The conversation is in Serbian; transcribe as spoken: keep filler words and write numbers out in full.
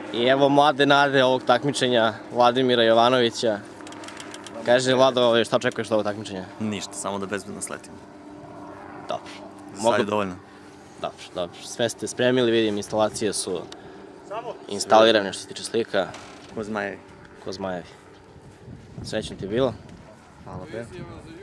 I evo mlade nade ovog takmičenja, Vladimira Jovanovića. Kaže, Vlado, šta očekuješ od ovog takmičenja? Ništa, samo da bezbedno sletim. Dobro. Sad je dovoljno. Dobro, dobro. Sve ste spremili, vidim, instalacije su instalirane što se tiče slika. Ko zmajevi. Ko zmajevi. Srećno ti je bilo. Hvala be.